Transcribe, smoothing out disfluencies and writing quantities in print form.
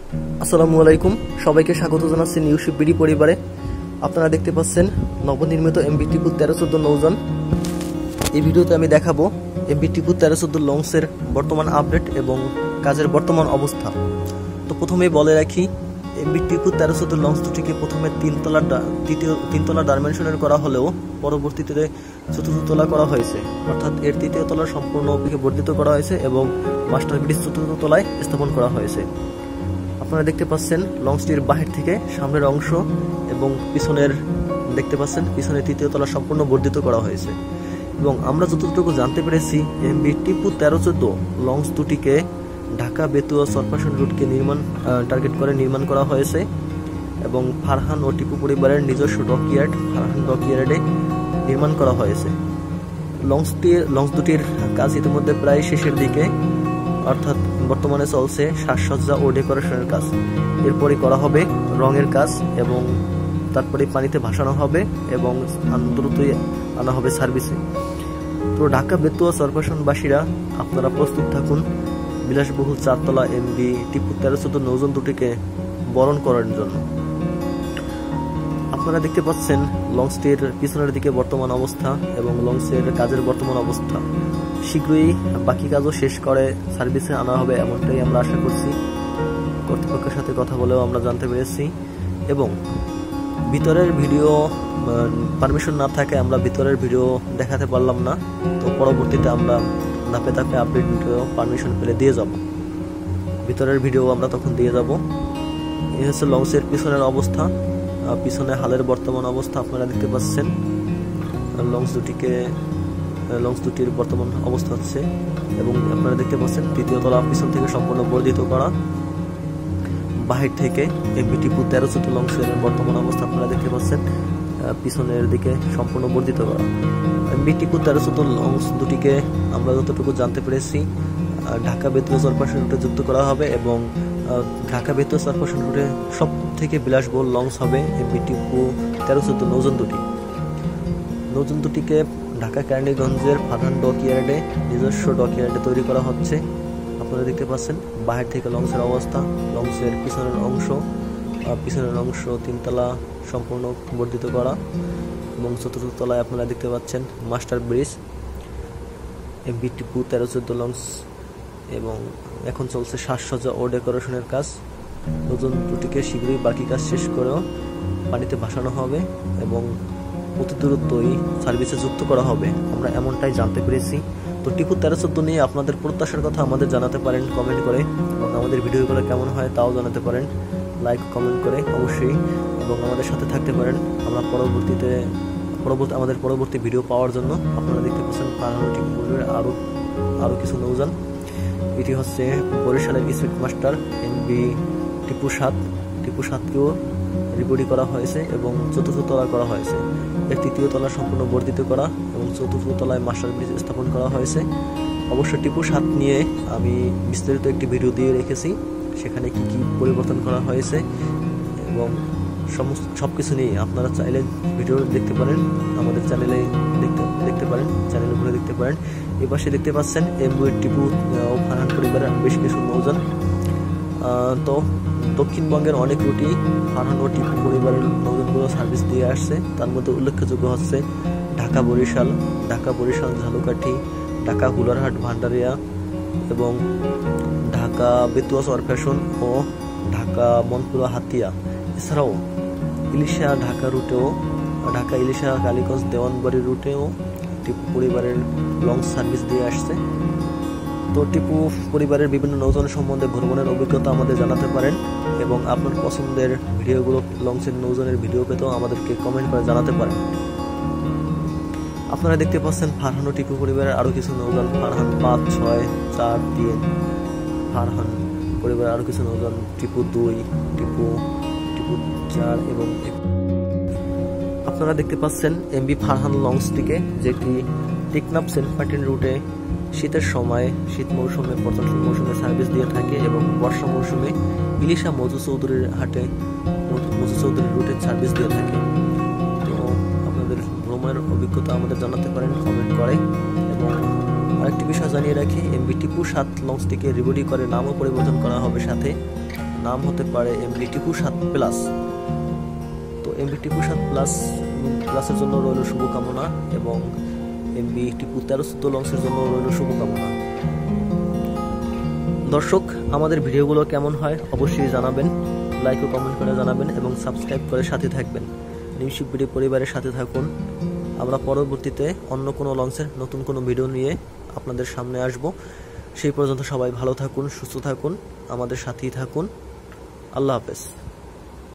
আসসালামু আলাইকুম, সবাইকে স্বাগত জানাচ্ছি নিউশিপ বিডি পরিবারে। আপনারা দেখতে পাচ্ছেন নবনির্মিত এমবি টিপু 1314 নৌযান। এই ভিডিওতে আমি দেখাবো এমবি টিপু 1314 লঞ্চের বর্তমান আপডেট এবং কাজের বর্তমান অবস্থা। তো প্রথমেই বলে রাখি, এমবি টিপু 1314 লঞ্চ দুটিকে প্রথমে তিনতলা ডাইমেনশনের করা হলেও পরবর্তীতে চতুর্থ তলা করা হয়েছে, অর্থাৎ এর তৃতীয় তলা সম্পূর্ণ বর্ধিত করা হয়েছে এবং মাস্টার ব্রিজ চতুর্থ তলায় স্থাপন করা হয়েছে। আপনারা দেখতে পাচ্ছেন লঞ্চটির বাহির থেকে সামনের অংশ এবং পিছনের দেখতে পাচ্ছেন পিছনের তৃতীয় তলা সম্পূর্ণ বর্ধিত করা হয়েছে। এবং আমরা যতটুকু জানতে পেরেছি, এমবি টিপু 1314 লঞ্চ দুটিকে ঢাকা বেতুয়া সরপাশন রুটকে টার্গেট করে নির্মাণ করা হয়েছে এবং ফারহান ও টিপু পরিবারের নিজস্ব ডকইয়ার্ড ফারহান ডকইয়ার্ডে নির্মাণ করা হয়েছে। লঞ্চ দুটির কাজ ইতিমধ্যে প্রায় শেষের দিকে, অর্থাৎ বর্তমানে চলছে সাজসজ্জা ও ডেকোরেশনের কাজ। এরপরই করা হবে রঙের কাজ এবং তারপরে পানিতে ভাসানো হবে এবং দ্রুতই আনা হবে সার্ভিসে। তো ঢাকা বেতুয়া সরপাশনবাসীরা আপনারা প্রস্তুত থাকুন বিলাসবহুল চারতলা এমবি টিপু 1314 নৌযান দুটিকে বরণ করার জন্য। আপনারা দেখতে পাচ্ছেন লঞ্চটির পিছনের দিকে বর্তমান অবস্থা এবং লঞ্চের কাজের বর্তমান অবস্থা। শীঘ্রই বাকি কাজও শেষ করে সার্ভিসে আনা হবে, এমনটাই আমরা আশা করছি। কর্তৃপক্ষের সাথে কথা বলেও আমরা জানতে পেরেছি এবং ভিতরের ভিডিও পারমিশন না থাকে আমরা ভিতরের ভিডিও দেখাতে পারলাম না। তো পরবর্তীতে আমরা ধাপে ধাপে আপডেট ভিডিও পারমিশন পেলে দিয়ে যাব, ভিতরের ভিডিও আমরা তখন দিয়ে যাব। এই হচ্ছে লঞ্চের পিছনের অবস্থা, পিছনে হালের বর্তমান অবস্থা আপনারা দেখতে পাচ্ছেন। লঞ্চ দুটির বর্তমান অবস্থা হচ্ছে এবং আপনারা দেখতে পাচ্ছেন তৃতীয় তলা পিছন থেকে সম্পূর্ণ বর্ধিত করা। বাহির থেকে এমবি টিপু 1314 লঞ্চের বর্তমান অবস্থা আপনারা দেখতে পাচ্ছেন, পিছনের দিকে সম্পূর্ণ বর্ধিত করা। এমবি টিপু 1314 লঞ্চ দুটিকে আমরা যতটুকু জানতে পেরেছি ঢাকা বেতুয়া সরপাশন রুটে যুক্ত করা হবে এবং ঢাকা বেতুয়া সরপাশন রুটে সব থেকে বিলাসবহুল লঞ্চ হবে এমবি টিপু 1314 নৌযান দুটিকে ঢাকা কেরানীগঞ্জের ফারহান ডকইয়ার্ডে নিজস্ব ডকইয়ার্ডে তৈরি করা হচ্ছে। আপনারা দেখতে পাচ্ছেন বাহির থেকে লঞ্চের অবস্থা, লঞ্চের পিছনের অংশ তিনতলা সম্পূর্ণ বর্ধিত করা এবং চতুর্থ তলায় আপনারা দেখতে পাচ্ছেন master bridge MB Tipu 1314 launch এবং এখন চলছে সাজসজ্জা ও ডেকোরেশনের কাজ। নতুন দুটিকে শীঘ্রই বাকি কাজ শেষ করেও পানিতে ভাসানো হবে এবং অতি দ্রুতই সার্ভিসে যুক্ত করা হবে, আমরা এমনটাই জানতে পেরেছি। তো টিপু 1314 নিয়ে আপনাদের প্রত্যাশার কথা আমাদের জানাতে পারেন কমেন্ট করে এবং আমাদের ভিডিওগুলো কেমন হয় তাও জানাতে পারেন লাইক কমেন্ট করে অবশ্যই, এবং আমাদের সাথে থাকতে পারেন। আমরা আমাদের পরবর্তী ভিডিও পাওয়ার জন্য আপনারা দেখতে পাচ্ছেন ফারহান টিপু পরিবারের আরও কিছু নৌযান। এটি হচ্ছে বরিশালের স্পিড মাস্টার এমবি টিপু 7কেও রিবডি করা হয়েছে এবং চতুর্থ তলা করা হয়েছে। এর তৃতীয় তলা সম্পূর্ণ বর্ধিত করা এবং চতুর্থ তলায় মাস্টার ব্রিজ স্থাপন করা হয়েছে। অবশ্য টিপু 7 নিয়ে আমি বিস্তারিত একটি ভিডিও দিয়ে রেখেছি, সেখানে কি কি পরিবর্তন করা হয়েছে এবং সবকিছু নিয়ে আপনারা চাইলে ভিডিও দেখতে পারেন, আমাদের চ্যানেলে দেখতে পারেন, চ্যানেলে ঘুরে দেখতে পারেন। এই পাশে দেখতে পাচ্ছেন এমবি টিপু ও ফারহান পরিবারের বেশ কিছু নৌযান। তো দক্ষিণবঙ্গের অনেক রুটই ফারহান ও টিপু পরিবারের নৌযানগুলো সার্ভিস দিয়ে আসছে। তার মধ্যে উল্লেখযোগ্য হচ্ছে ঢাকা বরিশাল ঝালকাঠি, ঢাকা হুলারহাট ভান্ডারিয়া এবং ঢাকা বেতুয়া সরপাশন ও ঢাকা মনপুরা হাতিয়া। এছাড়াও ইলিশা ঢাকা ইলিশা কালীগঞ্জ দেওয়ানবাড়ি রুটেও টিপু পরিবারের লঞ্চ সার্ভিস দিয়ে আসছে। তো টিপু পরিবারের বিভিন্ন নৌযান সম্বন্ধে ভ্রমণের অভিজ্ঞতা আমাদের জানাতে পারেন এবং আপনার পছন্দের ভিডিওগুলো লঞ্চের নৌযানের ভিডিও পেতেও আমাদেরকে কমেন্ট করে জানাতে পারেন। আপনারা দেখতে পাচ্ছেন ফারহান ও টিপু পরিবারের আরও কিছু নৌযান, ফারহান 5, 6, 4, 3, ফারহান পরিবারের আরও কিছু নৌযান টিপু 2, টিপু 4 এবং আপনারা দেখতে পাচ্ছেন এমবি ফারহান লঞ্চটিকে, যেটি টেকনাফ সেন্ট মার্টিন রুটে শীত মৌসুমে পর্যটন মৌসুমে সার্ভিস দিয়ে থাকে এবং বর্ষা মৌসুমে ইলিশা মজু চৌধুরীর রুটে সার্ভিস দিয়ে থাকে। তো আপনাদের ভ্রমণের অভিজ্ঞতা আমাদের জানাতে পারেন কমেন্ট করে। এবং আরেকটি বিষয় জানিয়ে রাখি, এমবি টিপু 7 লঞ্চটিকে রিবডি করে নামও পরিবর্তন করা হবে, সাথে নাম হতে পারে এমবি টিপু 7+। তো এমবি টিপু 7+++এর জন্য রইল শুভকামনা, এবং এমবি টিপু 13-14 লঞ্চের জন্য রইল শুভকামনা। দর্শক, আমাদের ভিডিওগুলো কেমন হয় অবশ্যই জানাবেন, লাইক ও কমেন্ট করে জানাবেন এবং সাবস্ক্রাইব করে সাথে থাকবেন। নিউশিপ ভিডিও পরিবারের সাথে থাকুন। আমরা পরবর্তীতে অন্য কোনো লঞ্চের নতুন কোনো ভিডিও নিয়ে আপনাদের সামনে আসব। সেই পর্যন্ত সবাই ভালো থাকুন, সুস্থ থাকুন, আমাদের সাথেই থাকুন। আল্লাহ হাফেজ।